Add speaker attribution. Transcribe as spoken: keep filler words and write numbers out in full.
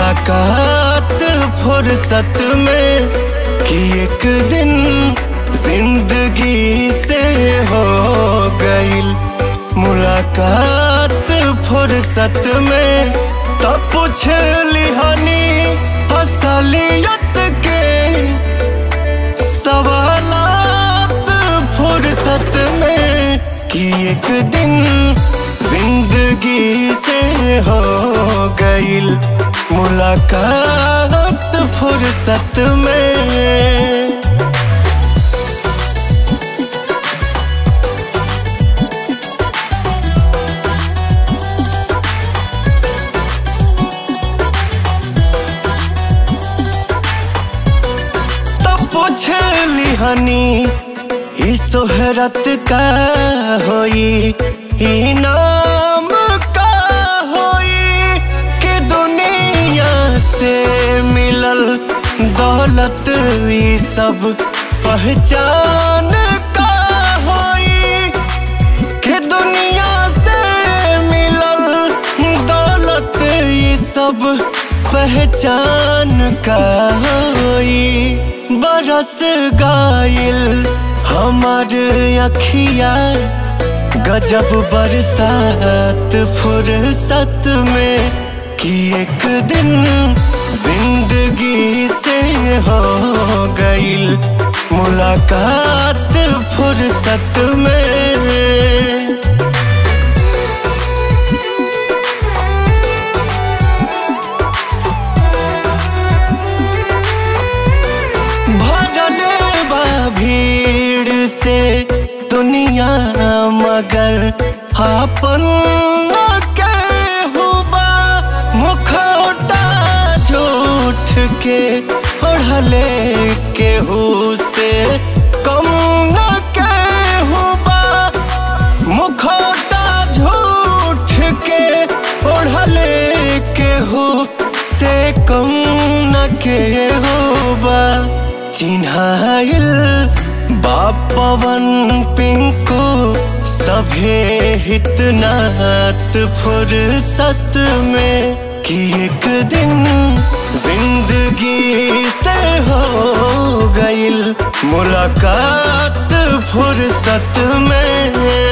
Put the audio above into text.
Speaker 1: मुलाकात फुर्सत में कि एक दिन जिंदगी से हो गई। मुलाकात फुर्सत में तब पूछ लिहानी असलियत के सवालात फुर्सत में कि एक दिन जिंदगी से हो गई। मुलाकात फुर्सत में। पूछ लिहानी ई शोहरत का होई, ई नाम का होई कि दुनिया से मिलल दौलत ई सब पहचान का होई कि दुनिया से मिलल दौलत ई सब पहचान का होई। बरस गाइल हमार अखिया गजब बरसात फुर्सत में कि एक दिन जिंदगी से हो गई। मुलाकात फुर्सत में। भीड़ से दुनिया मगर आपन के हुबा मुखौटा झूठ के ओढ़ले के हु से कम न के हुबा। मुखौटा झूठ के ओढ़ले के हु से कम न के हुबा। चिन्हाइल बापवन पिंकू सभे हितनात फुर्सत में कि एक दिन जिंदगी से हो गई। मुलाकात फुर्सत में।